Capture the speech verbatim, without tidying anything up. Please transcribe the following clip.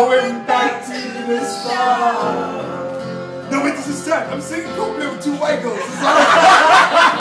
going back to the start. No, wait, this is sad. I'm singing Coldplay with two white girls.